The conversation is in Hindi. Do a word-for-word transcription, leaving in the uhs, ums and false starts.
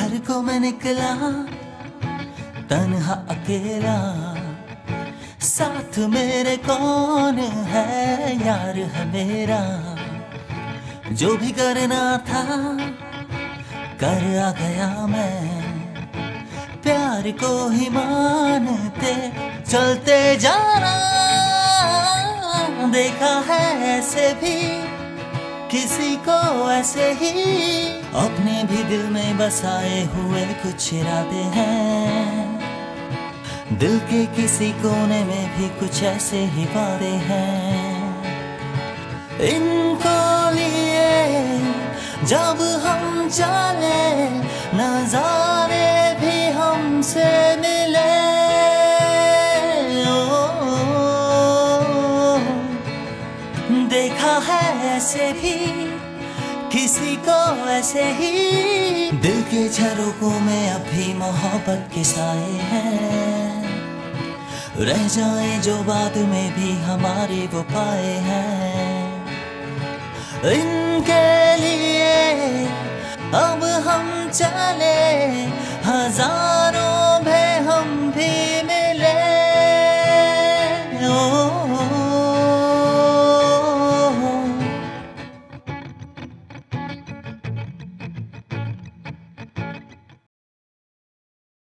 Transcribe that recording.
घर को मैं निकला तन्हा अकेला, साथ मेरे कौन है, यार है मेरा। जो भी करना था कर आ गया मैं, प्यार को ही मानते चलते जाना। देखा है ऐसे भी किसी को ऐसे ही, अपने भी दिल में बसाए हुए कुछ इरादे हैं। दिल के किसी कोने में भी कुछ ऐसे ही वादे हैं। इनको लिए जब हम चले, नजारे भी हमसे मिले। देखा है ऐसे भी किसी को ऐसे ही, दिल के झरोकों में अभी मोहब्बत के साए हैं। रह जाए जो बाद में भी हमारे वो पाए हैं। इनके लिए